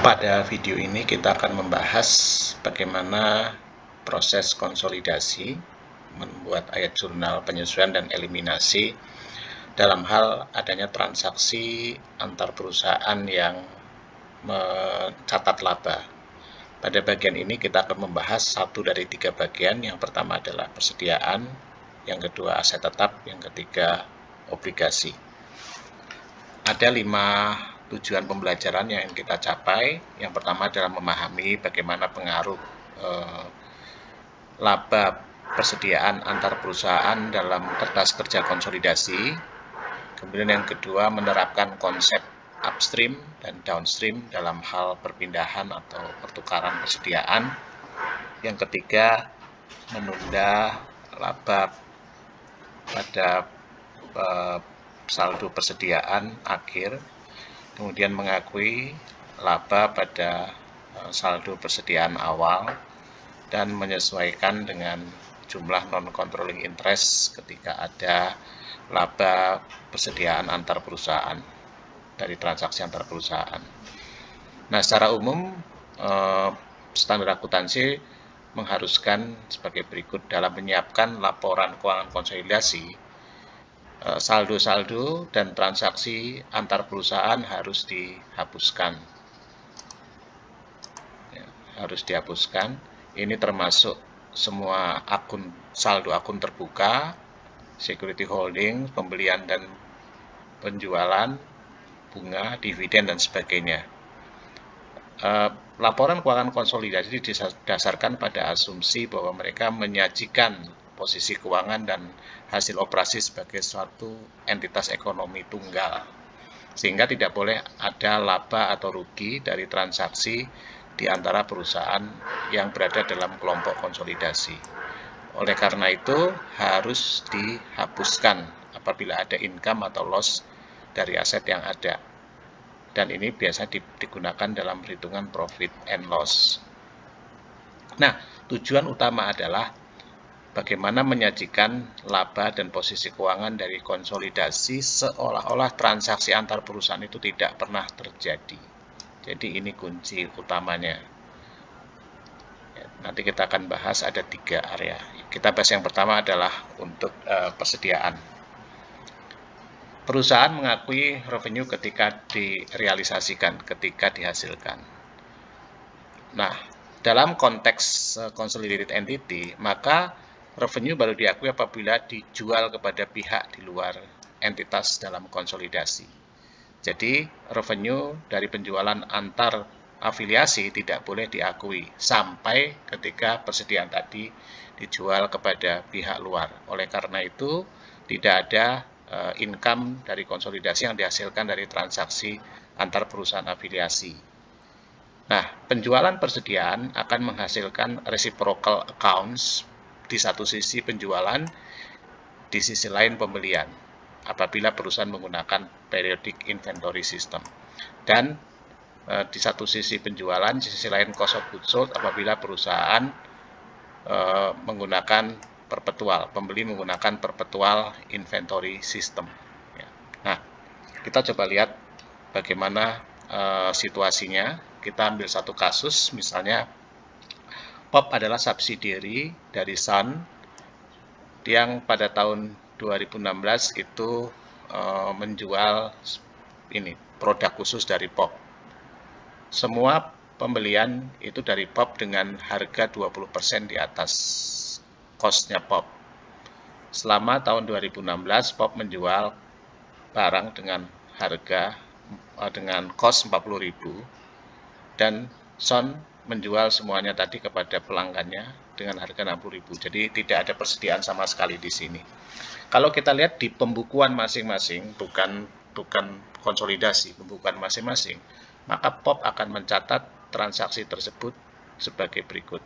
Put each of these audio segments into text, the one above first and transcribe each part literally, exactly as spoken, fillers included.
Pada video ini kita akan membahas bagaimana proses konsolidasi, membuat ayat jurnal penyesuaian dan eliminasi dalam hal adanya transaksi antar perusahaan yang mencatat laba. Pada bagian ini kita akan membahas satu dari tiga bagian. Yang pertama adalah persediaan, yang kedua aset tetap, yang ketiga obligasi. Ada lima tujuan pembelajaran yang kita capai. Yang pertama adalah memahami bagaimana pengaruh eh, laba persediaan antar perusahaan dalam kertas kerja konsolidasi. Kemudian yang kedua menerapkan konsep upstream dan downstream dalam hal perpindahan atau pertukaran persediaan. Yang ketiga menunda laba pada eh, saldo persediaan akhir. Kemudian mengakui laba pada saldo persediaan awal dan menyesuaikan dengan jumlah non-controlling interest ketika ada laba persediaan antar perusahaan dari transaksi antar perusahaan. Nah, secara umum standar akuntansi mengharuskan sebagai berikut: dalam menyiapkan laporan keuangan konsolidasi, saldo-saldo dan transaksi antar perusahaan harus dihapuskan. Ya, harus dihapuskan. Ini termasuk semua akun saldo akun terbuka, security holding, pembelian dan penjualan, bunga, dividen dan sebagainya. Eh, laporan keuangan konsolidasi didasarkan pada asumsi bahwa mereka menyajikan posisi keuangan dan hasil operasi sebagai suatu entitas ekonomi tunggal, sehingga tidak boleh ada laba atau rugi dari transaksi di antara perusahaan yang berada dalam kelompok konsolidasi. Oleh karena itu harus dihapuskan apabila ada income atau loss dari aset yang ada, dan ini biasa digunakan dalam perhitungan profit and loss. Nah, tujuan utama adalah bagaimana menyajikan laba dan posisi keuangan dari konsolidasi seolah-olah transaksi antar perusahaan itu tidak pernah terjadi. Jadi ini kunci utamanya. Nanti kita akan bahas ada tiga area. Kita bahas yang pertama adalah untuk uh, persediaan. Perusahaan mengakui revenue ketika direalisasikan, ketika dihasilkan. Nah, dalam konteks uh, consolidated entity, maka revenue baru diakui apabila dijual kepada pihak di luar entitas dalam konsolidasi. Jadi, revenue dari penjualan antar afiliasi tidak boleh diakui sampai ketika persediaan tadi dijual kepada pihak luar. Oleh karena itu, tidak ada uh, income dari konsolidasi yang dihasilkan dari transaksi antar perusahaan afiliasi. Nah, penjualan persediaan akan menghasilkan reciprocal accounts. Di satu sisi penjualan, di sisi lain pembelian, apabila perusahaan menggunakan periodic inventory system. Dan e, di satu sisi penjualan, di sisi lain cost of goods sold apabila perusahaan e, menggunakan perpetual, pembeli menggunakan perpetual inventory system. Ya. Nah, kita coba lihat bagaimana e, situasinya. Kita ambil satu kasus, misalnya P O P adalah subsidiary dari Sun yang pada tahun dua ribu enam belas itu uh, menjual ini produk khusus dari P O P. Semua pembelian itu dari P O P dengan harga dua puluh persen di atas cost-nya P O P. Selama tahun dua ribu enam belas P O P menjual barang dengan harga uh, dengan cost empat puluh ribu dan Sun menjual semuanya tadi kepada pelanggannya dengan harga enam puluh ribu. Jadi tidak ada persediaan sama sekali di sini. Kalau kita lihat di pembukuan masing-masing, bukan bukan konsolidasi, pembukuan masing-masing, maka P O P akan mencatat transaksi tersebut sebagai berikut.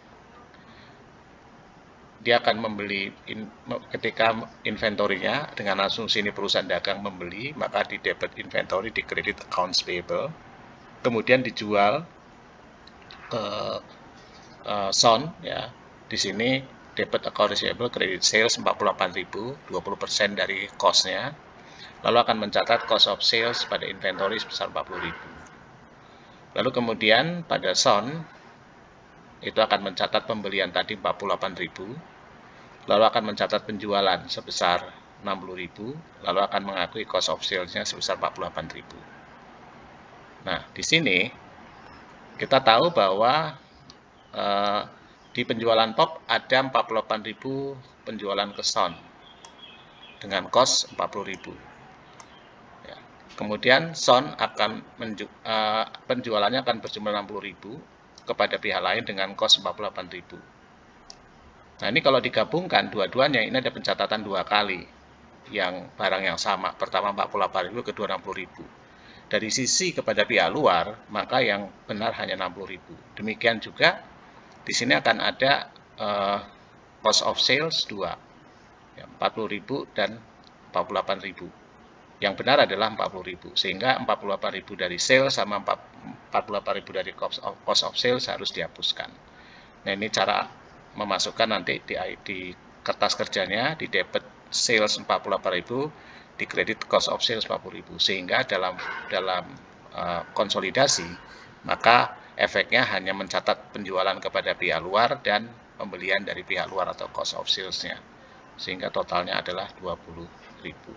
Dia akan membeli in, ketika inventorinya, dengan asumsi ini perusahaan dagang membeli, maka di debit inventory, di credit accounts payable, kemudian dijual ke uh, Sun, ya. Di sini debit account receivable, credit sales empat puluh delapan ribu, dua puluh persen dari cost-nya. Lalu akan mencatat cost of sales pada inventory sebesar empat puluh ribu. Lalu kemudian pada Son itu akan mencatat pembelian tadi empat puluh delapan ribu, lalu akan mencatat penjualan sebesar enam puluh ribu, lalu akan mengakui cost of sales-nya sebesar empat puluh delapan ribu. Nah, di sini kita tahu bahwa eh, di penjualan Pop ada empat puluh delapan ribu penjualan ke Son dengan cost empat puluh ribu. Ya. Kemudian Son akan menju uh, penjualannya akan berjumlah enam puluh ribu kepada pihak lain dengan cost empat puluh delapan ribu. Nah, ini kalau digabungkan dua-duanya, ini ada pencatatan dua kali yang barang yang sama. Pertama empat puluh delapan ribu, kedua enam puluh ribu. Dari sisi kepada pihak luar, maka yang benar hanya enam puluh ribu. Demikian juga di sini akan ada uh, cost of sales dua, ya, empat puluh ribu dan empat puluh delapan ribu. Yang benar adalah empat puluh ribu, sehingga empat puluh delapan ribu dari sales sama empat puluh delapan ribu dari cost of, cost of sales harus dihapuskan. Nah, ini cara memasukkan nanti di, di kertas kerjanya, di debit sales empat puluh delapan ribu, di kredit cost of sales empat puluh ribu, sehingga dalam dalam uh, konsolidasi maka efeknya hanya mencatat penjualan kepada pihak luar dan pembelian dari pihak luar atau cost of sales-nya, sehingga totalnya adalah dua puluh ribu.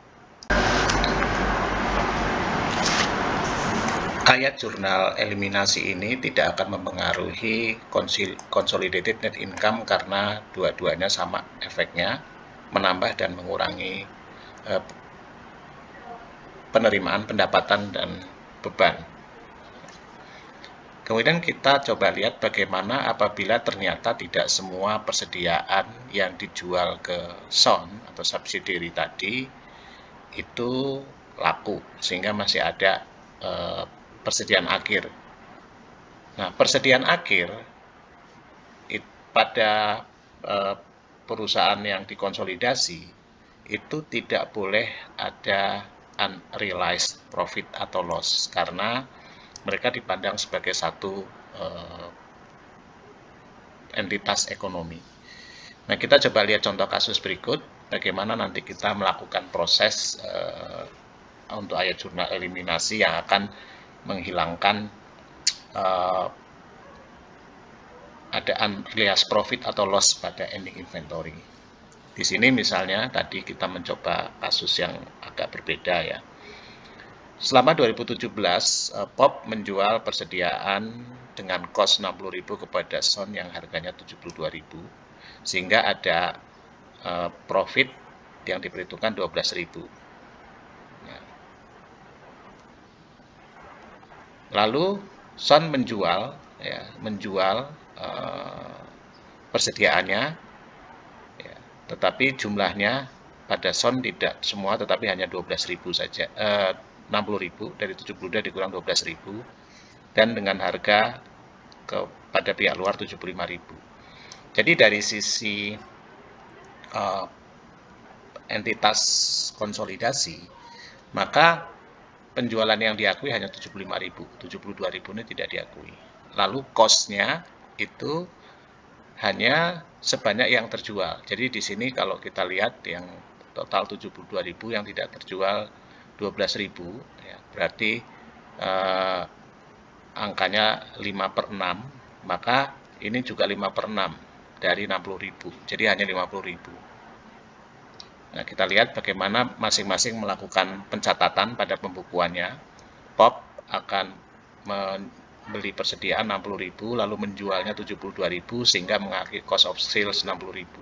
Ayat jurnal eliminasi ini tidak akan mempengaruhi consolidated net income karena dua-duanya sama efeknya, menambah dan mengurangi eh, penerimaan pendapatan dan beban. Kemudian kita coba lihat bagaimana apabila ternyata tidak semua persediaan yang dijual ke Son atau subsidiary tadi itu laku, sehingga masih ada eh, persediaan akhir. Nah, persediaan akhir it, pada eh, perusahaan yang dikonsolidasi itu tidak boleh ada unrealized profit atau loss karena mereka dipandang sebagai satu eh, entitas ekonomi. Nah, kita coba lihat contoh kasus berikut bagaimana nanti kita melakukan proses eh, untuk ayat jurnal eliminasi yang akan menghilangkan uh, ada unrealized profit atau loss pada ending inventory. Di sini misalnya tadi kita mencoba kasus yang agak berbeda ya. Selama dua ribu tujuh belas, uh, Pop menjual persediaan dengan cost enam puluh ribu kepada Son yang harganya tujuh puluh dua ribu, sehingga ada uh, profit yang diperhitungkan dua belas ribu. Lalu Son menjual, ya, menjual uh, persediaannya, ya, tetapi jumlahnya pada Son tidak semua, tetapi hanya dua belas ribu saja, uh, enam puluh ribu, dari tujuh puluh dua dikurang dua belas ribu, dan dengan harga kepada pihak luar tujuh puluh lima ribu. Jadi dari sisi uh, entitas konsolidasi, maka penjualan yang diakui hanya tujuh puluh lima ribu, tujuh puluh dua ribu ini tidak diakui. Lalu cost-nya itu hanya sebanyak yang terjual. Jadi di sini kalau kita lihat yang total tujuh puluh dua ribu yang tidak terjual dua belas ribu, ya, berarti eh, angkanya lima per enam, maka ini juga lima per enam dari enam puluh ribu, jadi hanya lima puluh ribu. Nah, kita lihat bagaimana masing-masing melakukan pencatatan pada pembukuannya. Pop akan membeli persediaan enam puluh ribu, lalu menjualnya tujuh puluh dua ribu, sehingga mengakhiri cost of sales enam puluh ribu.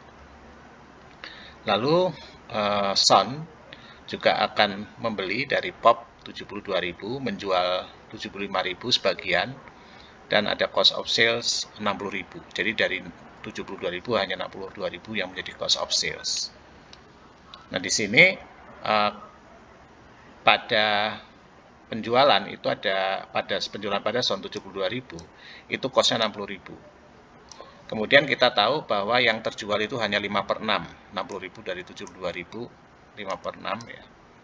Lalu eh, Son juga akan membeli dari Pop tujuh puluh dua ribu, menjual tujuh puluh lima ribu sebagian, dan ada cost of sales enam puluh ribu. Jadi dari tujuh puluh dua ribu hanya enam puluh dua ribu yang menjadi cost of sales. Nah, di sini uh, pada penjualan itu ada pada penjualan pada Son tujuh puluh dua ribu, itu costnya enam puluh ribu. Kemudian kita tahu bahwa yang terjual itu hanya lima per enam, enam puluh ribu dari tujuh puluh dua ribu, lima per enam ya.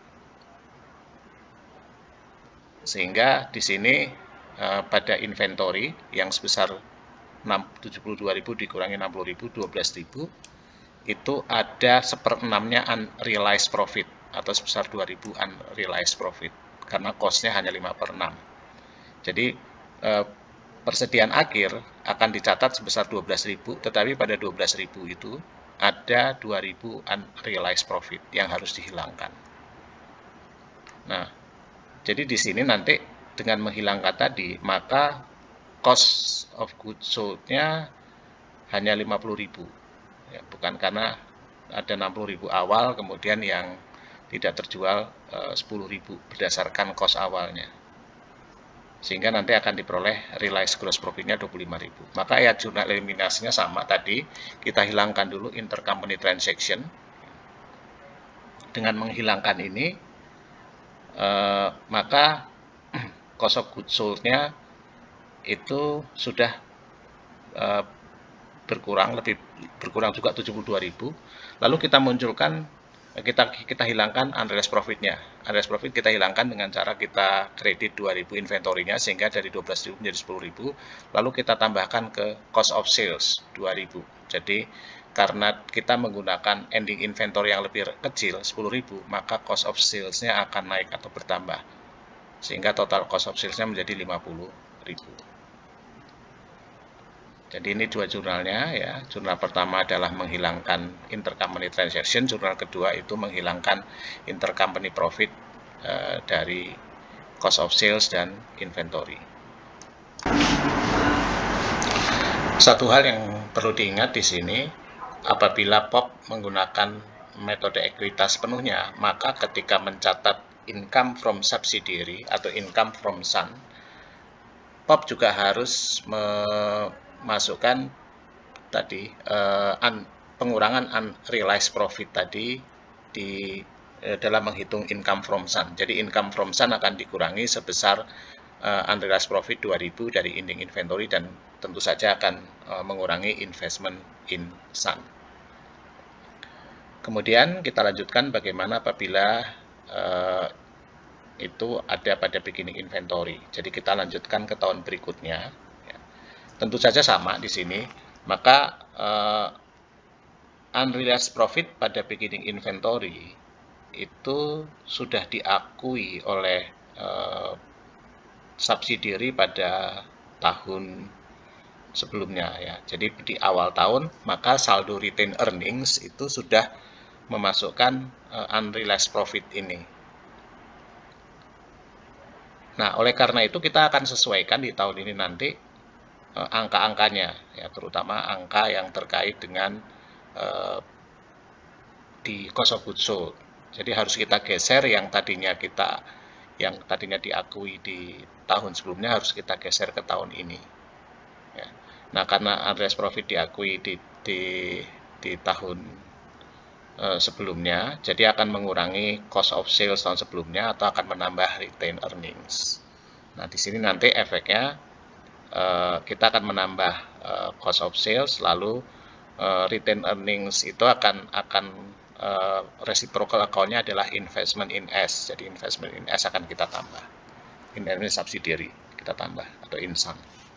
Sehingga di sini uh, pada inventory yang sebesar tujuh puluh dua ribu dikurangi enam puluh ribu, dua belas ribu, itu ada seperenamnya unrealized profit atau sebesar dua ribu unrealized profit karena cost-nya hanya lima per enam. Jadi eh, persediaan akhir akan dicatat sebesar dua belas ribu, tetapi pada dua belas ribu itu ada dua ribu unrealized profit yang harus dihilangkan. Nah, jadi di sini nanti dengan menghilangkan tadi, maka cost of goods sold-nya hanya lima puluh ribu. Ya, bukan karena ada enam puluh ribu awal, kemudian yang tidak terjual eh, sepuluh ribu berdasarkan cost awalnya. Sehingga nanti akan diperoleh realized gross profit-nya dua puluh lima ribu. Maka ayat jurnal eliminasinya sama tadi, kita hilangkan dulu intercompany transaction. Dengan menghilangkan ini, eh, maka cost of goods sold-nya itu sudah eh, berkurang, lebih berkurang juga tujuh puluh dua ribu. Lalu kita munculkan, kita kita hilangkan unrealized profit-nya. Unrealized profit kita hilangkan dengan cara kita kredit dua ribu inventory-nya, sehingga dari dua belas ribu menjadi sepuluh ribu. Lalu kita tambahkan ke cost of sales dua ribu. Jadi karena kita menggunakan ending inventory yang lebih kecil sepuluh ribu, maka cost of sales-nya akan naik atau bertambah, sehingga total cost of sales-nya menjadi lima puluh ribu. Jadi ini dua jurnalnya ya. Jurnal pertama adalah menghilangkan intercompany transaction, jurnal kedua itu menghilangkan intercompany profit eh, dari cost of sales dan inventory. Satu hal yang perlu diingat di sini, apabila P O P menggunakan metode ekuitas penuhnya, maka ketika mencatat income from subsidiary atau income from son, P O P juga harus memasukkan tadi uh, un, pengurangan unrealized profit tadi di uh, dalam menghitung income from son. Jadi income from son akan dikurangi sebesar uh, unrealized profit dua ribu dari ending inventory, dan tentu saja akan uh, mengurangi investment in son. Kemudian kita lanjutkan bagaimana apabila uh, itu ada pada beginning inventory. Jadi kita lanjutkan ke tahun berikutnya. Ya. Tentu saja sama di sini. Maka uh, unrealized profit pada beginning inventory itu sudah diakui oleh uh, subsidiary pada tahun sebelumnya ya. Jadi di awal tahun maka saldo retained earnings itu sudah memasukkan uh, unrealized profit ini. Nah, oleh karena itu kita akan sesuaikan di tahun ini nanti uh, angka-angkanya ya, terutama angka yang terkait dengan uh, di cost of goods sold. Jadi harus kita geser yang tadinya kita yang tadinya diakui di tahun sebelumnya, harus kita geser ke tahun ini. Ya. Nah, karena unrealized profit diakui di di, di tahun uh, sebelumnya, jadi akan mengurangi cost of sales tahun sebelumnya atau akan menambah retained earnings. Nah, di sini nanti efeknya uh, kita akan menambah uh, cost of sales, lalu uh, retained earnings itu akan akan uh, reciprocal account-nya adalah investment in S. Jadi investment in S akan kita tambah. Investment subsidiary kita tambah atau insan.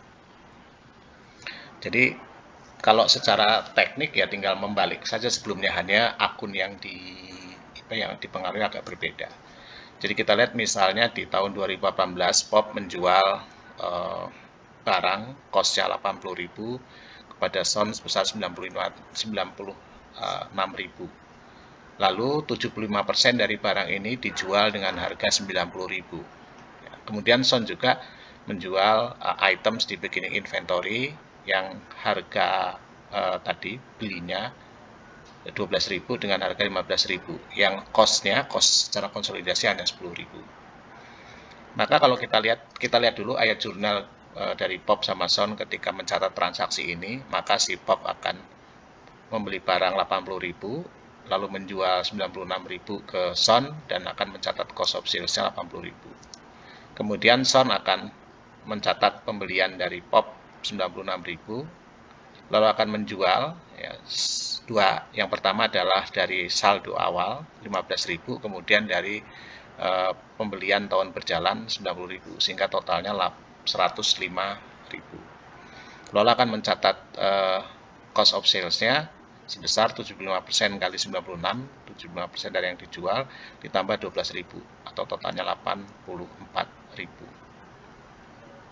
Jadi kalau secara teknik ya tinggal membalik saja, sebelumnya hanya akun yang di yang dipengaruhi agak berbeda. Jadi kita lihat misalnya di tahun dua ribu delapan belas P O P menjual uh, barang cost-nya delapan puluh ribu kepada Son sebesar sembilan puluh enam ribu. Lalu tujuh puluh lima persen dari barang ini dijual dengan harga sembilan puluh ribu. Kemudian Son juga menjual uh, items di beginning inventory yang harga uh, tadi belinya dua belas ribu dengan harga lima belas ribu, yang cost-nya, cost secara konsolidasi hanya sepuluh ribu. Maka kalau kita lihat, kita lihat dulu ayat jurnal uh, dari P O P sama Son ketika mencatat transaksi ini, maka si P O P akan membeli barang delapan puluh ribu, lalu menjual sembilan puluh enam ribu ke Son, dan akan mencatat cost of sales-nya delapan puluh ribu. Kemudian Son akan mencatat pembelian dari P O P sembilan puluh enam ribu, lalu akan menjual ya, dua. Yang pertama adalah dari saldo awal lima belas ribu, kemudian dari uh, pembelian tahun berjalan sembilan puluh ribu, sehingga totalnya seratus lima ribu. Lalu akan mencatat uh, cost of sales-nya sebesar tujuh puluh lima persen kali sembilan puluh enam, tujuh puluh lima persen dari yang dijual ditambah dua belas ribu, atau totalnya delapan puluh empat ribu.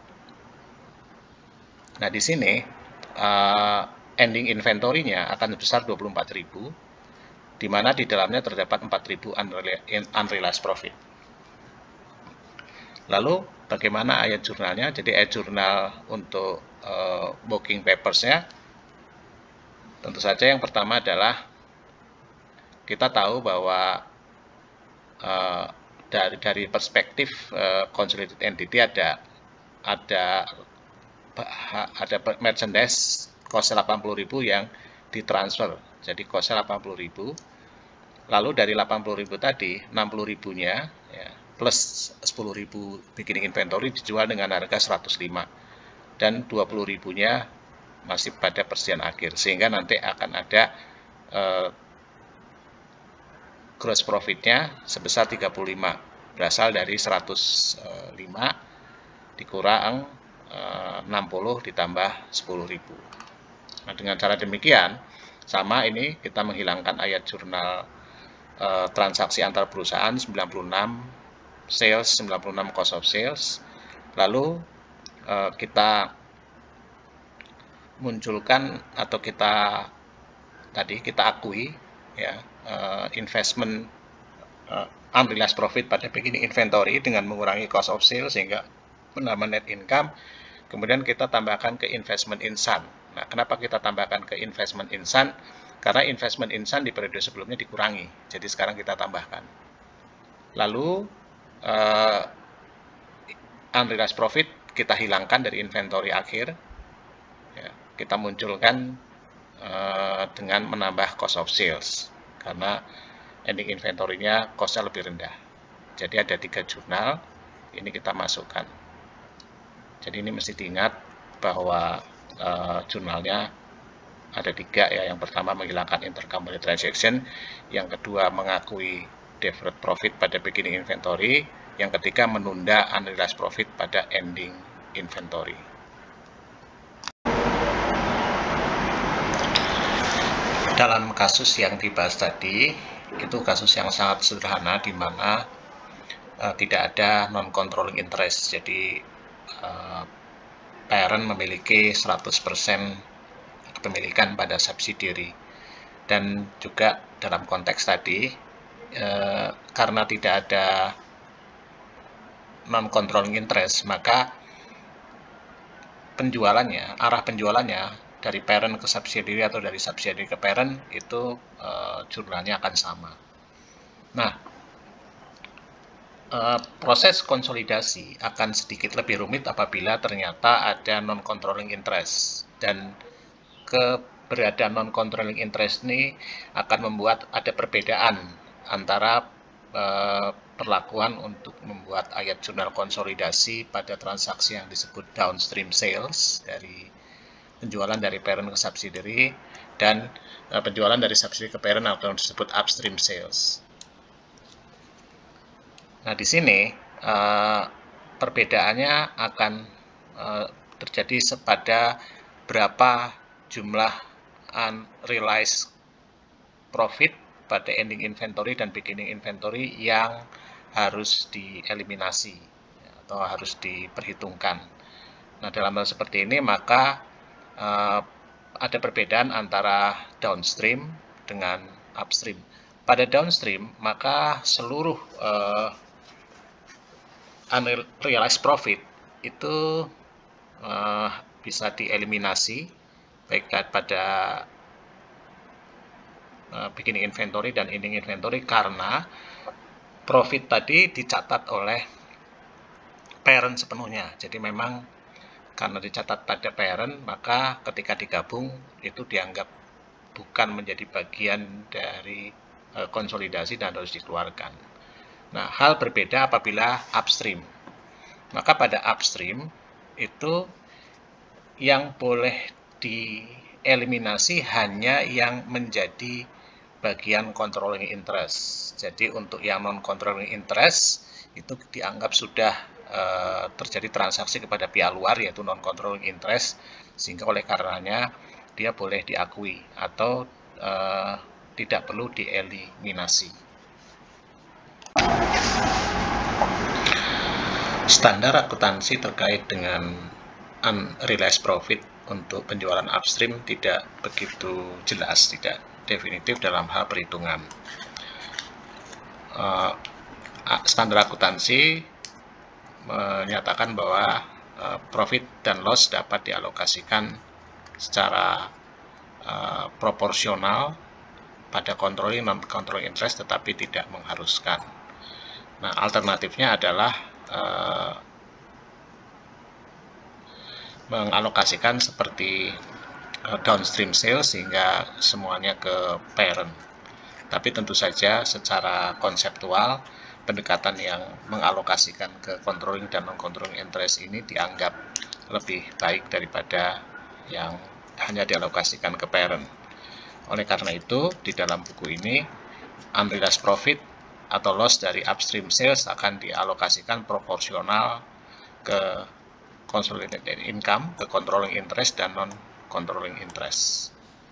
Nah, di sini uh, ending inventory-nya akan sebesar dua puluh empat ribu, di mana di dalamnya terdapat empat ribu unrealized profit. Lalu bagaimana ayat jurnalnya? Jadi ayat jurnal untuk uh, booking papers-nya, tentu saja yang pertama adalah kita tahu bahwa uh, dari dari perspektif uh, consolidated entity ada ada ada merchandise cost delapan puluh ribu yang ditransfer. Jadi cost delapan puluh ribu. Lalu dari delapan puluh ribu tadi, enam puluh ribunya ya, plus sepuluh ribu beginning inventory dijual dengan harga seratus lima. Dan dua puluh ribunya masih pada persediaan akhir. Sehingga nanti akan ada eh, gross profitnya sebesar tiga puluh lima. Berasal dari seratus lima dikurang enam puluh ditambah sepuluh ribu. Nah, dengan cara demikian, sama ini kita menghilangkan ayat jurnal e, transaksi antar perusahaan sembilan puluh enam, sales sembilan puluh enam, cost of sales. Lalu e, kita munculkan atau kita tadi kita akui ya e, investment e, unrealized profit pada beginning inventory dengan mengurangi cost of sales sehingga menambah net income. Kemudian kita tambahkan ke investment in Sun. Nah, kenapa kita tambahkan ke investment in Sun? Karena investment in Sun di periode sebelumnya dikurangi. Jadi sekarang kita tambahkan. Lalu, uh, unrealized profit kita hilangkan dari inventory akhir. Ya, kita munculkan uh, dengan menambah cost of sales. Karena ending inventory-nya cost-nya lebih rendah. Jadi ada tiga jurnal. Ini kita masukkan. Jadi ini mesti diingat bahwa uh, jurnalnya ada tiga ya. Yang pertama menghilangkan intercompany transaction, yang kedua mengakui deferred profit pada beginning inventory, yang ketiga menunda unrealized profit pada ending inventory. Dalam kasus yang dibahas tadi, itu kasus yang sangat sederhana di mana uh, tidak ada non-controlling interest. Jadi Uh, parent memiliki seratus persen kepemilikan pada subsidiary, dan juga dalam konteks tadi uh, karena tidak ada non-controlling interest, maka penjualannya, arah penjualannya dari parent ke subsidiary atau dari subsidiary ke parent itu uh, jurnalnya akan sama. Nah, Uh, proses konsolidasi akan sedikit lebih rumit apabila ternyata ada non-controlling interest, dan keberadaan non-controlling interest ini akan membuat ada perbedaan antara uh, perlakuan untuk membuat ayat jurnal konsolidasi pada transaksi yang disebut downstream sales dari penjualan dari parent ke subsidiary dan uh, penjualan dari subsidiary ke parent atau yang disebut upstream sales. Nah, di sini uh, perbedaannya akan uh, terjadi pada berapa jumlah unrealized profit pada ending inventory dan beginning inventory yang harus dieliminasi atau harus diperhitungkan. Nah, dalam hal seperti ini maka uh, ada perbedaan antara downstream dengan upstream. Pada downstream maka seluruh uh, unrealized profit itu uh, bisa dieliminasi baik pada uh, beginning inventory dan ending inventory karena profit tadi dicatat oleh parent sepenuhnya. Jadi memang karena dicatat pada parent, maka ketika digabung itu dianggap bukan menjadi bagian dari uh, konsolidasi dan harus dikeluarkan. Nah, hal berbeda apabila upstream. Maka pada upstream itu yang boleh dieliminasi hanya yang menjadi bagian controlling interest. Jadi untuk yang non-controlling interest itu dianggap sudah uh, terjadi transaksi kepada pihak luar yaitu non-controlling interest, sehingga oleh karenanya dia boleh diakui atau uh, tidak perlu dieliminasi. Standar akuntansi terkait dengan unrealized profit untuk penjualan upstream tidak begitu jelas, tidak definitif dalam hal perhitungan. Uh, standar akuntansi menyatakan bahwa uh, profit dan loss dapat dialokasikan secara uh, proporsional pada controlling non controlling interest, tetapi tidak mengharuskan. Nah, alternatifnya adalah uh, mengalokasikan seperti uh, downstream sales sehingga semuanya ke parent. Tapi tentu saja secara konseptual pendekatan yang mengalokasikan ke controlling dan non-controlling interest ini dianggap lebih baik daripada yang hanya dialokasikan ke parent. Oleh karena itu, di dalam buku ini, unrealized profit atau loss dari upstream sales akan dialokasikan proporsional ke consolidated income, ke controlling interest dan non-controlling interest.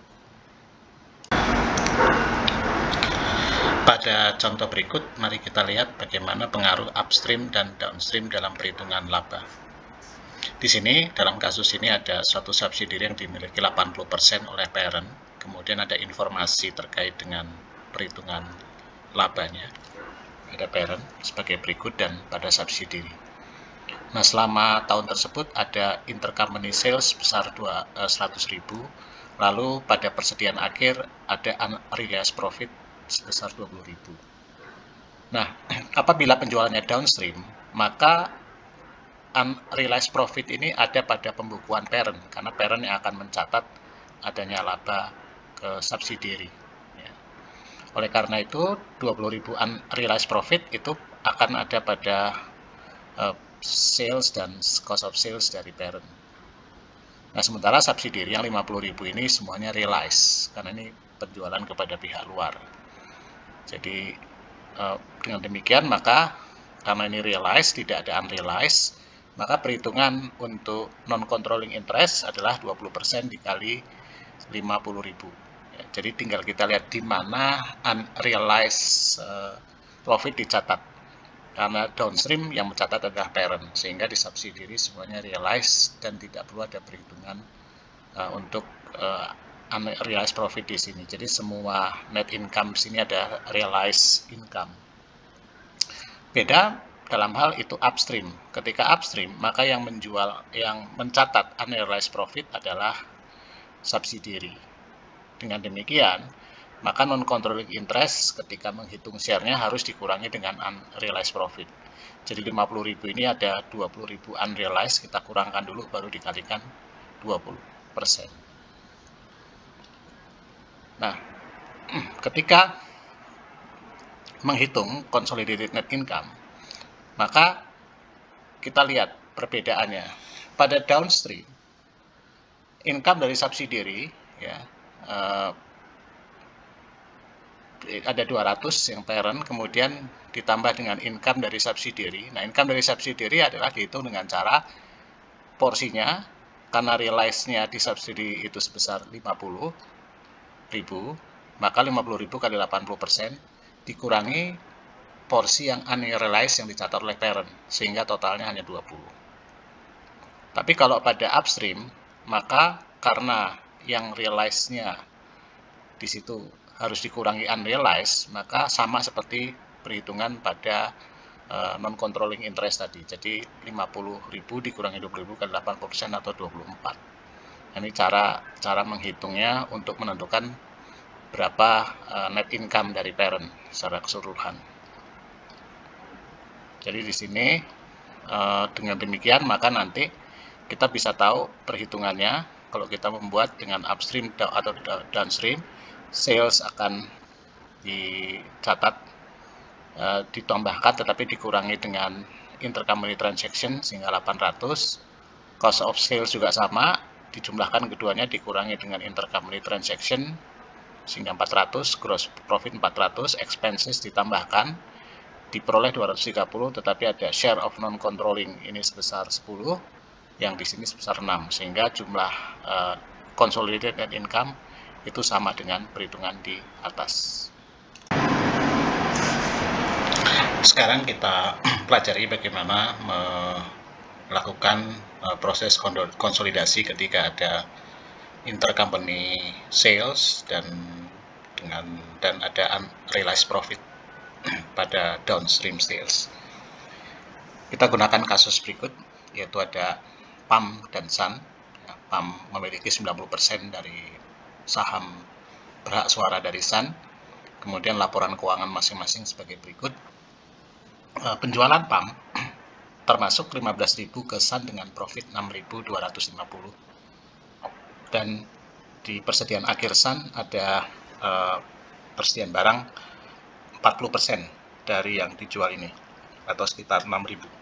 Pada contoh berikut, mari kita lihat bagaimana pengaruh upstream dan downstream dalam perhitungan laba. Di sini, dalam kasus ini ada suatu subsidiary yang dimiliki delapan puluh persen oleh parent, kemudian ada informasi terkait dengan perhitungan labanya pada parent sebagai berikut dan pada subsidiary. Nah, selama tahun tersebut ada intercompany sales sebesar seratus ribu, lalu pada persediaan akhir ada unrealized profit sebesar dua puluh ribu. Nah, apabila penjualannya downstream, maka unrealized profit ini ada pada pembukuan parent, karena parent yang akan mencatat adanya laba ke subsidiary. Ya. Oleh karena itu, dua puluh ribu unrealized profit itu akan ada pada uh, sales dan cost of sales dari parent. Nah, sementara subsidiary yang lima puluh ribu ini semuanya realize, karena ini penjualan kepada pihak luar. Jadi dengan demikian maka karena ini realize, tidak ada unrealized, maka perhitungan untuk non-controlling interest adalah dua puluh persen dikali lima puluh ribu. Ya, jadi tinggal kita lihat di mana unrealized profit dicatat. Karena downstream yang mencatat adalah parent, sehingga di subsidiary semuanya realize dan tidak perlu ada perhitungan uh, untuk uh, unrealized profit di sini. Jadi semua net income di sini ada realized income. Beda dalam hal itu upstream. Ketika upstream, maka yang menjual, yang mencatat unrealized profit adalah subsidiary. Dengan demikian, maka non-controlling interest ketika menghitung share-nya harus dikurangi dengan unrealized profit. Jadi lima puluh ribu ini ada dua puluh ribu unrealized, kita kurangkan dulu baru dikalikan dua puluh persen. Nah, ketika menghitung consolidated net income, maka kita lihat perbedaannya. Pada downstream, income dari subsidiary ya, eh, ada dua ratus yang parent, kemudian ditambah dengan income dari subsidiary. Nah, income dari subsidiary adalah dihitung dengan cara porsinya, karena realize-nya di subsidiary itu sebesar lima puluh ribu, maka lima puluh ribu kali delapan puluh persen dikurangi porsi yang unrealized yang dicatat oleh parent, sehingga totalnya hanya dua puluh. Tapi kalau pada upstream, maka karena yang realize-nya di situ harus dikurangi unrealized, maka sama seperti perhitungan pada uh, non-controlling interest tadi. Jadi lima puluh ribu dikurangi dua puluh ribu kali delapan puluh persen atau dua puluh empat. Ini cara cara menghitungnya untuk menentukan berapa uh, net income dari parent secara keseluruhan. Jadi di sini uh, dengan demikian maka nanti kita bisa tahu perhitungannya. Kalau kita membuat dengan upstream atau downstream, sales akan dicatat uh, ditambahkan tetapi dikurangi dengan intercompany transaction sehingga delapan ratus. Cost of sales juga sama, dijumlahkan keduanya dikurangi dengan intercompany transaction sehingga empat ratus, gross profit empat ratus, expenses ditambahkan diperoleh dua ratus tiga puluh, tetapi ada share of non-controlling ini sebesar sepuluh, yang di sini sebesar enam, sehingga jumlah uh, consolidated net income itu sama dengan perhitungan di atas. Sekarang kita pelajari bagaimana me melakukan uh, proses konsolidasi ketika ada intercompany sales dan dengan dan ada unrealized profit pada downstream sales. Kita gunakan kasus berikut, yaitu ada P A M dan Sun. Ya, P A M memiliki sembilan puluh persen dari saham berhak suara dari Sun. Kemudian laporan keuangan masing-masing sebagai berikut. Uh, penjualan P A M termasuk lima belas ribu ke Sun dengan profit enam ribu dua ratus lima puluh. Dan di persediaan akhir Sun ada uh, persediaan barang empat puluh persen dari yang dijual ini, atau sekitar enam ribu.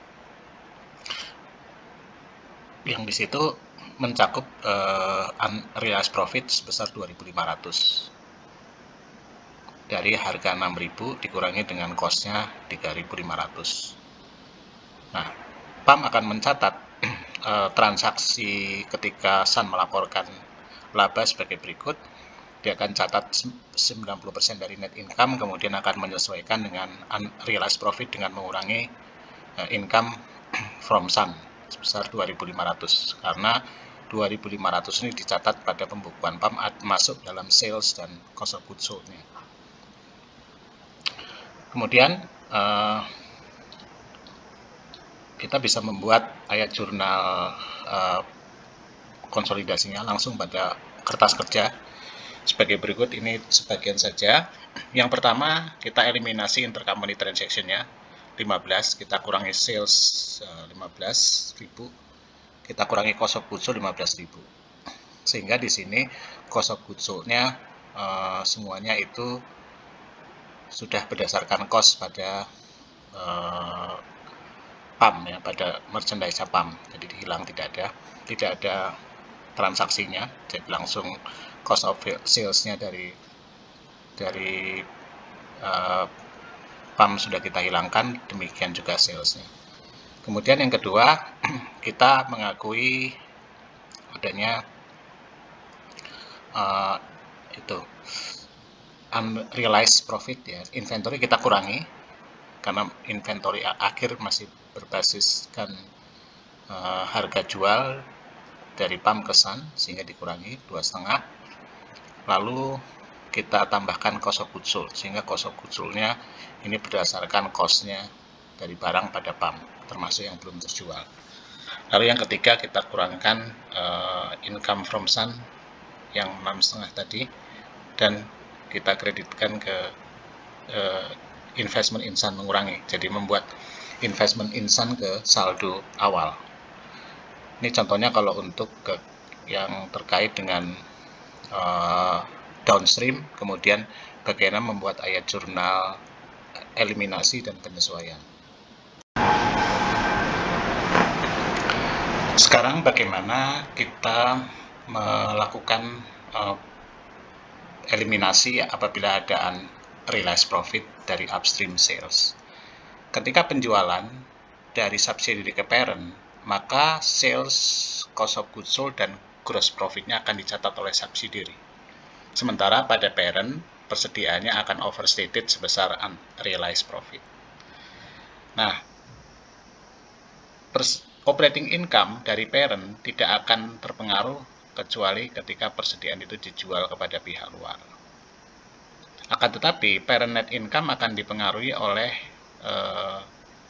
Yang di situ mencakup uh, unrealized profit sebesar dua ribu lima ratus. Dari harga enam ribu dikurangi dengan cost-nya tiga ribu lima ratus. Nah, P A M akan mencatat uh, transaksi ketika Sun melaporkan laba sebagai berikut. Dia akan catat sembilan puluh persen dari net income, kemudian akan menyesuaikan dengan unrealized profit dengan mengurangi uh, income from Sun sebesar dua ribu lima ratus. Karena dua ribu lima ratus ini dicatat pada pembukuan P A M masuk dalam sales dan cost of goods sold-nya. Kemudian uh, kita bisa membuat ayat jurnal uh, konsolidasinya langsung pada kertas kerja sebagai berikut. Ini sebagian saja. Yang pertama, kita eliminasi intercompany transaction-nya lima belas, kita kurangi sales uh, lima belas ribu, kita kurangi cost of goods sold lima belas ribu. Sehingga di sini cost of goods sold-nya uh, semuanya itu sudah berdasarkan cost pada uh, P A M, ya, pada merchandise P A M. Jadi hilang, tidak ada tidak ada transaksinya, jadi langsung cost of sales-nya dari dari uh, P A M sudah kita hilangkan, demikian juga sales-nya. Kemudian yang kedua, kita mengakui adanya uh, itu unrealized profit, ya, inventory kita kurangi karena inventory akhir masih berbasiskan uh, harga jual dari P A M ke Sun, sehingga dikurangi dua koma lima. Lalu kita tambahkan cost of goods sold, sehingga cost of goods sold-nya ini berdasarkan cost-nya dari barang pada P A M, termasuk yang belum terjual. Lalu yang ketiga, kita kurangkan uh, income from Sun yang enam koma lima tadi, dan kita kreditkan ke uh, investment in Sun, mengurangi, jadi membuat investment in Sun ke saldo awal. Ini contohnya kalau untuk ke, yang terkait dengan uh, downstream, kemudian bagaimana membuat ayat jurnal eliminasi dan penyesuaian. Sekarang bagaimana kita melakukan uh, eliminasi apabila ada unrealized profit dari upstream sales. Ketika penjualan dari subsidiary ke parent, maka sales, cost of goods sold, dan gross profit-nya akan dicatat oleh subsidiary. Sementara pada parent, persediaannya akan overstated sebesar unrealized profit. Nah, operating income dari parent tidak akan terpengaruh kecuali ketika persediaan itu dijual kepada pihak luar. Akan tetapi, parent net income akan dipengaruhi oleh uh,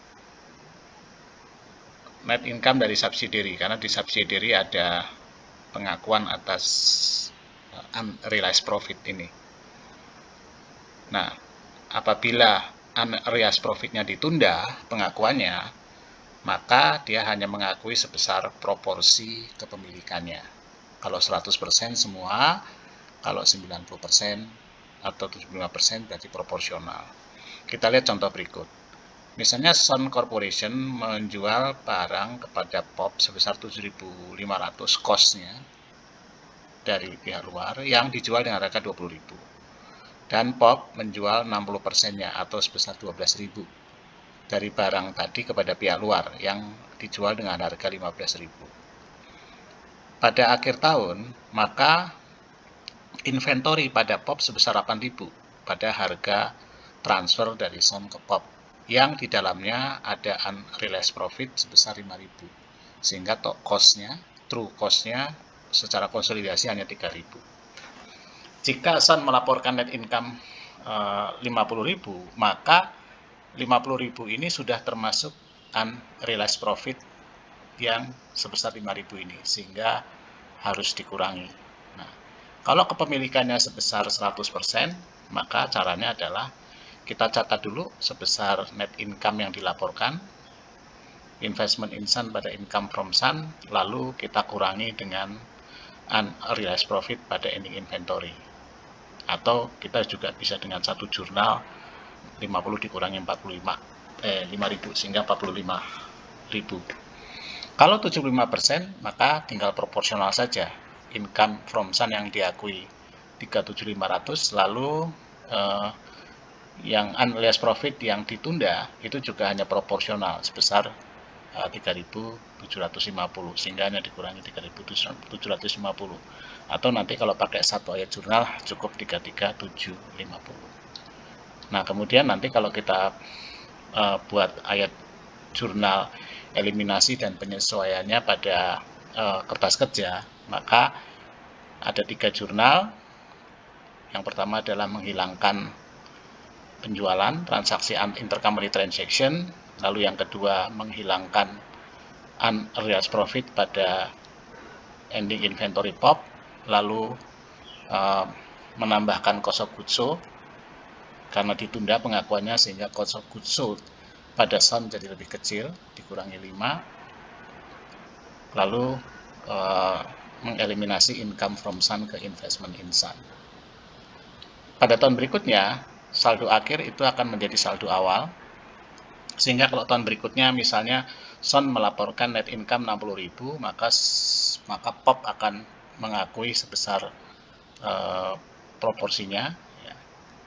net income dari subsidiary, karena di subsidiary ada pengakuan atas unrealized profit ini. Nah, apabila unrealized profitnya ditunda pengakuannya, maka dia hanya mengakui sebesar proporsi kepemilikannya. Kalau seratus persen semua, kalau sembilan puluh persen atau tujuh puluh lima persen berarti proporsional. Kita lihat contoh berikut. Misalnya Sun Corporation menjual barang kepada P O P sebesar tujuh ribu lima ratus cost-nya dari pihak luar yang dijual dengan harga dua puluh ribu. Dan P O P menjual enam puluh persen-nya atau sebesar dua belas ribu dari barang tadi kepada pihak luar yang dijual dengan harga lima belas ribu. Pada akhir tahun, maka inventory pada P O P sebesar delapan ribu pada harga transfer dari Sun ke P O P. yang di dalamnya ada unrealized profit sebesar lima ribu. Sehingga cost-nya, true cost-nya secara konsolidasi hanya tiga ribu. Jika Sun melaporkan net income uh, lima puluh ribu, maka lima puluh ribu ini sudah termasuk unrealized profit yang sebesar lima ribu ini, sehingga harus dikurangi. Nah, kalau kepemilikannya sebesar seratus persen, maka caranya adalah kita catat dulu sebesar net income yang dilaporkan, investment in Sun pada income from Sun, lalu kita kurangi dengan unrealized profit pada ending inventory. Atau kita juga bisa dengan satu jurnal lima puluh dikurangi empat puluh lima, eh, lima ribu, sehingga empat puluh lima ribu. Kalau tujuh puluh lima persen, maka tinggal proporsional saja. Income from Sun yang diakui tiga puluh tujuh ribu lima ratus, lalu eh, yang unrealized profit yang ditunda itu juga hanya proporsional sebesar uh, tiga ribu tujuh ratus lima puluh, sehingga hanya dikurangi tiga ribu tujuh ratus lima puluh. Atau nanti kalau pakai satu ayat jurnal cukup tiga tiga tujuh lima puluh. Nah, kemudian nanti kalau kita uh, buat ayat jurnal eliminasi dan penyesuaiannya pada uh, kertas kerja, maka ada tiga jurnal. Yang pertama adalah menghilangkan penjualan, transaksi intercompany transaction, lalu yang kedua menghilangkan unrealized profit pada ending inventory pop, lalu uh, menambahkan cost of goods sold karena ditunda pengakuannya, sehingga cost of goods sold pada Sun jadi lebih kecil, dikurangi lima, lalu uh, mengeliminasi income from Sun ke investment in Sun. Pada tahun berikutnya saldo akhir itu akan menjadi saldo awal, sehingga kalau tahun berikutnya misalnya Sun melaporkan net income enam puluh ribu, maka maka P O P akan mengakui sebesar uh, proporsinya ya.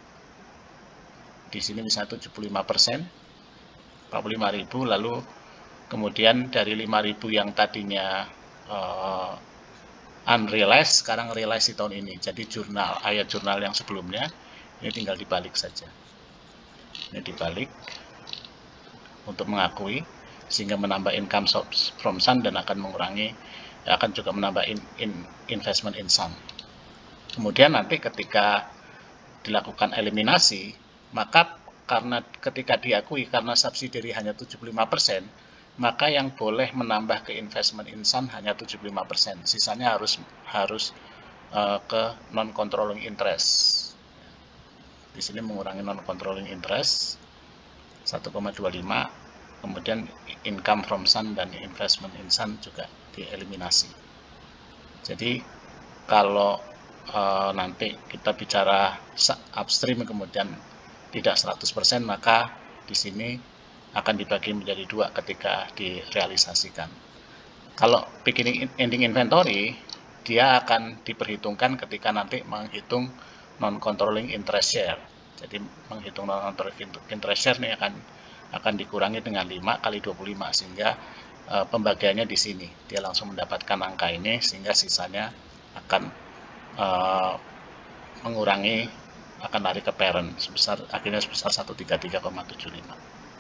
Di sini misalnya tujuh puluh lima persen, empat puluh lima ribu, lalu kemudian dari lima ribu yang tadinya uh, unrealized sekarang realized di tahun ini. Jadi jurnal, ayat jurnal yang sebelumnya ini tinggal dibalik saja. Ini dibalik untuk mengakui, sehingga menambah income from Sun dan akan mengurangi, akan juga menambah in, in, investment in Sun. Kemudian nanti ketika dilakukan eliminasi, maka karena ketika diakui karena subsidiary hanya tujuh puluh lima persen, maka yang boleh menambah ke investment in Sun hanya tujuh puluh lima persen. Sisanya harus harus uh, ke non controlling interest. Di sini mengurangi non-controlling interest satu koma dua lima, kemudian income from Sun dan investment in Sun juga dieliminasi. Jadi kalau e, nanti kita bicara upstream kemudian tidak seratus persen, maka di sini akan dibagi menjadi dua ketika direalisasikan. Kalau beginning ending inventory, dia akan diperhitungkan ketika nanti menghitung non-controlling interest share. Jadi menghitung non-controlling interest share ini akan akan dikurangi dengan lima kali dua puluh lima, sehingga e, pembagiannya di sini. Dia langsung mendapatkan angka ini, sehingga sisanya akan e, mengurangi, akan lari ke parent sebesar akhirnya sebesar seratus tiga puluh tiga koma tujuh lima.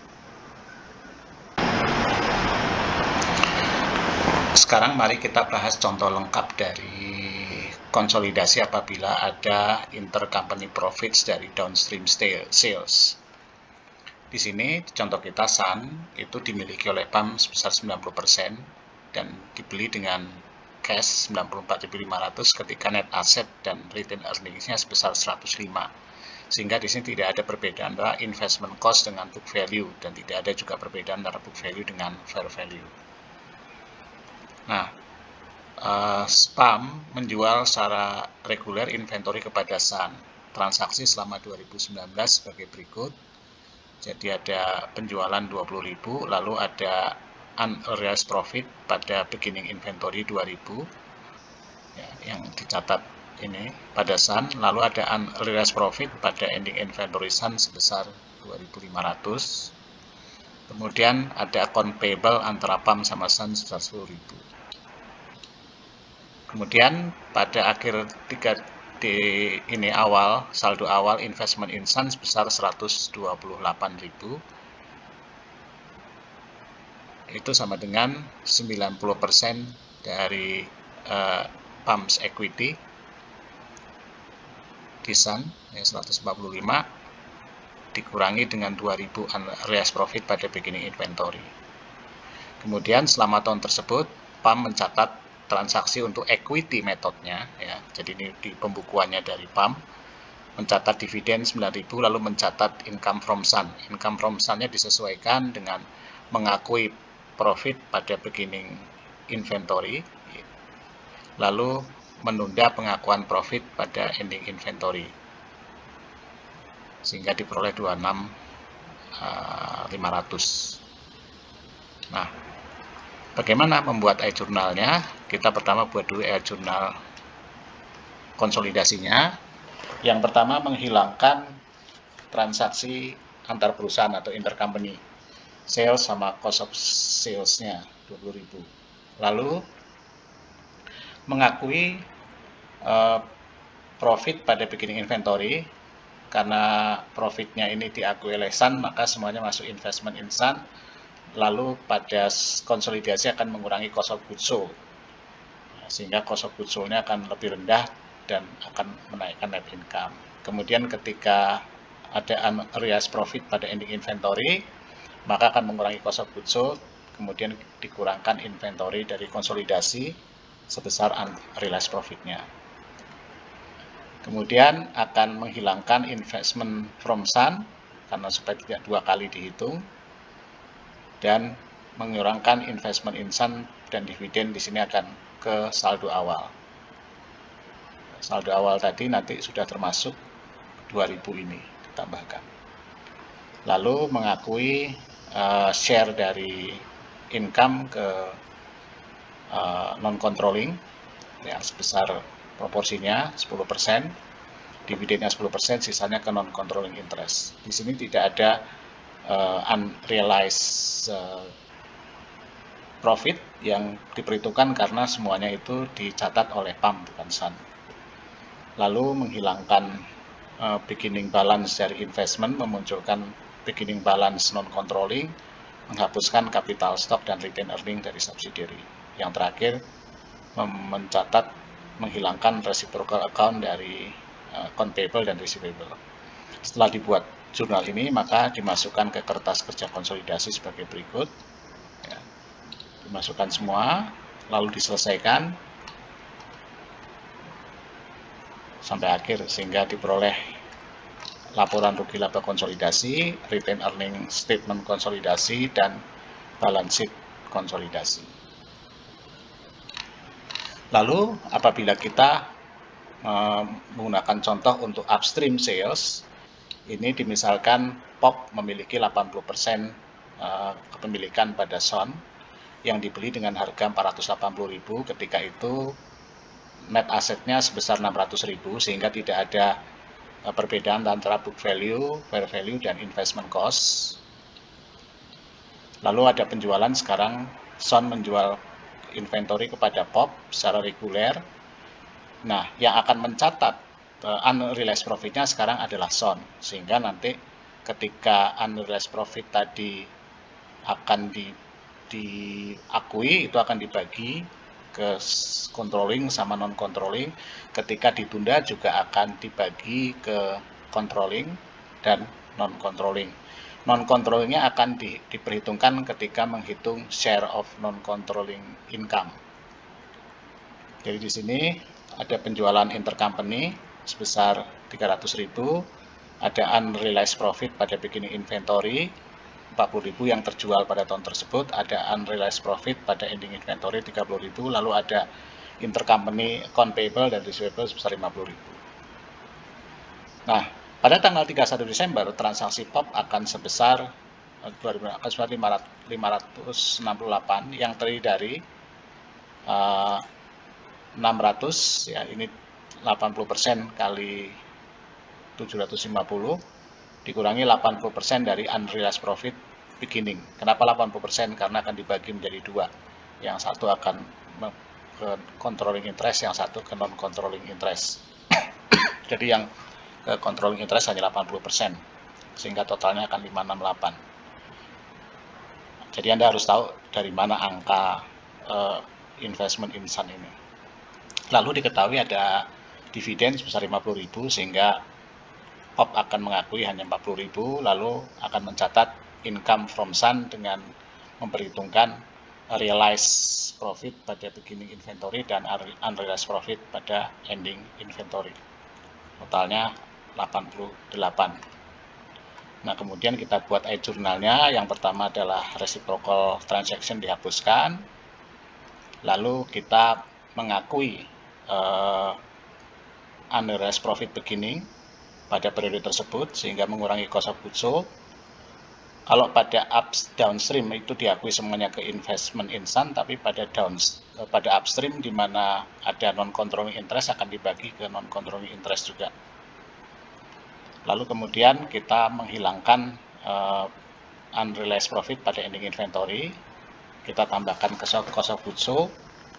Sekarang mari kita bahas contoh lengkap dari konsolidasi apabila ada intercompany profits dari downstream sales. Di sini contoh kita Sun itu dimiliki oleh P A M sebesar sembilan puluh persen dan dibeli dengan cash sembilan puluh empat ribu lima ratus ketika net asset dan retained earnings-nya sebesar seratus lima. Sehingga di sini tidak ada perbedaan antara investment cost dengan book value dan tidak ada juga perbedaan antara book value dengan fair value. Nah, Uh, S P A M menjual secara reguler inventory kepada Sun. Transaksi selama dua ribu sembilan belas sebagai berikut. Jadi ada penjualan dua puluh ribu, lalu ada unrealized profit pada beginning inventory dua ribu ya, yang dicatat ini pada Sun, lalu ada unrealized profit pada ending inventory Sun sebesar dua ribu lima ratus. Kemudian ada account payable antara P A M sama Sun sebesar sepuluh ribu. Kemudian pada akhir tiga D ini awal, saldo awal investment in Sun sebesar seratus dua puluh delapan ribu. itu sama dengan sembilan puluh persen dari uh, Pump's equity di Sun ya, seratus empat puluh lima dikurangi dengan dua ribu unrealized profit pada beginning inventory. Kemudian selama tahun tersebut Pump mencatat transaksi untuk equity metodenya ya. Jadi ini di pembukuannya dari Pump mencatat dividen sembilan ribu lalu mencatat income from Sun. Income from Sun-nya disesuaikan dengan mengakui profit pada beginning inventory lalu menunda pengakuan profit pada ending inventory sehingga diperoleh dua puluh enam ribu lima ratus. Nah, bagaimana membuat e-jurnalnya? Kita pertama buat dulu e-jurnal konsolidasinya. Yang pertama menghilangkan transaksi antar perusahaan atau intercompany, sales sama cost of sales-nya dua puluh ribu. Lalu mengakui uh, profit pada beginning inventory. Karena profitnya ini diakui oleh Sun, maka semuanya masuk investment in Sun. Lalu pada konsolidasi akan mengurangi cost of goods sold, sehingga cost of goods sold-nya akan lebih rendah dan akan menaikkan net income. Kemudian ketika ada unrealized profit pada ending inventory, maka akan mengurangi cost of goods sold, kemudian dikurangkan inventory dari konsolidasi sebesar unrealized profit-nya. Kemudian akan menghilangkan investment from Sun karena supaya tidak dua kali dihitung, dan mengurangkan investment in Sun dan dividen di sini akan ke saldo awal. Saldo awal tadi nanti sudah termasuk dua ribu ini ditambahkan. Lalu mengakui uh, share dari income ke uh, non-controlling yang sebesar proporsinya sepuluh persen, dividennya sepuluh persen, sisanya ke non-controlling interest. Di sini tidak ada uh, unrealized uh, profit yang diperhitungkan karena semuanya itu dicatat oleh Pump bukan Sun. Lalu menghilangkan uh, beginning balance dari investment, memunculkan beginning balance non-controlling, menghapuskan capital stock dan retained earning dari subsidiary. Yang terakhir mencatat menghilangkan reciprocal account dari uh, account payable dan receivable. Setelah dibuat jurnal ini, maka dimasukkan ke kertas kerja konsolidasi sebagai berikut. Ya, dimasukkan semua, lalu diselesaikan sampai akhir sehingga diperoleh laporan rugi laba konsolidasi, retained earning statement konsolidasi, dan balance sheet konsolidasi. Lalu apabila kita uh, menggunakan contoh untuk upstream sales, ini dimisalkan P O P memiliki delapan puluh persen uh, kepemilikan pada Sun yang dibeli dengan harga empat ratus delapan puluh ribu, ketika itu net asetnya sebesar enam ratus ribu, sehingga tidak ada uh, perbedaan antara book value, fair value, dan investment cost. Lalu ada penjualan, sekarang Sun menjual inventory kepada P O P secara reguler. Nah, yang akan mencatat uh, unrealized profit-nya sekarang adalah Sun, sehingga nanti ketika unrealized profit tadi akan di, diakui, itu akan dibagi ke controlling sama non-controlling. Ketika ditunda juga akan dibagi ke controlling dan non-controlling. Non-controllingnya akan di, diperhitungkan ketika menghitung share of non-controlling income. Jadi di sini ada penjualan intercompany sebesar tiga ratus ribu, ada unrealized profit pada beginning inventory empat puluh ribu yang terjual pada tahun tersebut, ada unrealized profit pada ending inventory tiga puluh ribu, lalu ada intercompany account payable dan receivable sebesar lima puluh ribu. Nah, pada tanggal tiga puluh satu Desember, transaksi P O P akan sebesar lima ratus enam puluh delapan yang terdiri dari uh, enam ratus, ya ini delapan puluh persen kali tujuh ratus lima puluh, dikurangi delapan puluh persen dari unrealized profit beginning. Kenapa delapan puluh persen? Karena akan dibagi menjadi dua. Yang satu akan ke controlling interest, yang satu ke non-controlling interest. Jadi yang ke controlling interest hanya delapan puluh persen, sehingga totalnya akan lima ratus enam puluh delapan. Jadi Anda harus tahu dari mana angka uh, investment insan ini. Lalu diketahui ada dividen sebesar lima puluh ribu, sehingga O P akan mengakui hanya empat puluh ribu, lalu akan mencatat income from Sun dengan memperhitungkan realized profit pada beginning inventory dan unrealized profit pada ending inventory. Totalnya delapan puluh delapan. Nah, kemudian kita buat e-jurnalnya. Yang pertama adalah reciprocal transaction dihapuskan. Lalu kita mengakui uh, unrealized profit beginning pada periode tersebut, sehingga mengurangi cost of goods sold. Kalau pada up, downstream itu diakui semuanya ke investment insan, tapi pada down, pada upstream di mana ada non-controlling interest akan dibagi ke non-controlling interest juga. Lalu kemudian kita menghilangkan uh, unrealized profit pada ending inventory, kita tambahkan ke cost of goods sold,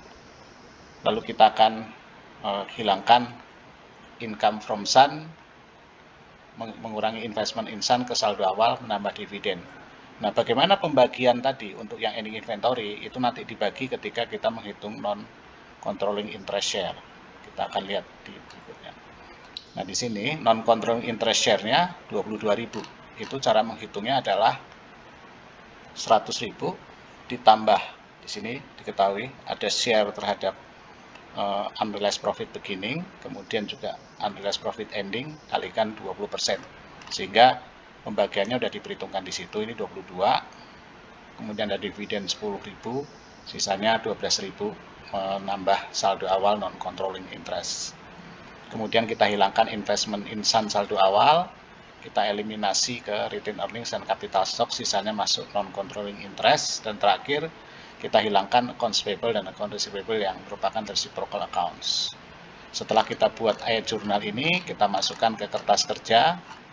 lalu kita akan uh, hilangkan income from Sun, mengurangi investment insan ke saldo awal, menambah dividen. Nah, bagaimana pembagian tadi untuk yang ending inventory itu nanti dibagi ketika kita menghitung non-controlling interest share. Kita akan lihat di berikutnya. Nah, di sini non-controlling interest share-nya dua puluh dua ribu. Itu cara menghitungnya adalah seratus ribu ditambah, di sini diketahui ada share terhadap uh, unrealized profit beginning, kemudian juga unrealized profit ending, kalikan dua puluh persen. Sehingga pembagiannya sudah diperhitungkan di situ, ini dua puluh dua. Kemudian ada dividen sepuluh ribu, sisanya dua belas ribu, menambah saldo awal non-controlling interest. Kemudian kita hilangkan investment insan saldo awal, kita eliminasi ke retained earnings dan capital stock, sisanya masuk non-controlling interest, dan terakhir kita hilangkan accounts payable dan account receivable yang merupakan reciprocal accounts. Setelah kita buat e-jurnal ini, kita masukkan ke kertas kerja,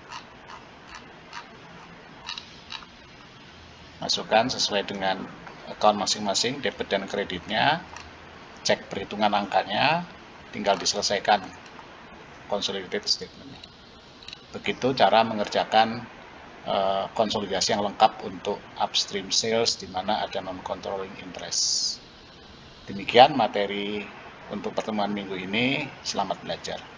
masukkan sesuai dengan account masing-masing, debit dan kreditnya, cek perhitungan angkanya, tinggal diselesaikan consolidated statement. Begitu cara mengerjakan uh, konsolidasi yang lengkap untuk upstream sales di mana ada non-controlling interest. Demikian materi untuk pertemuan minggu ini. Selamat belajar.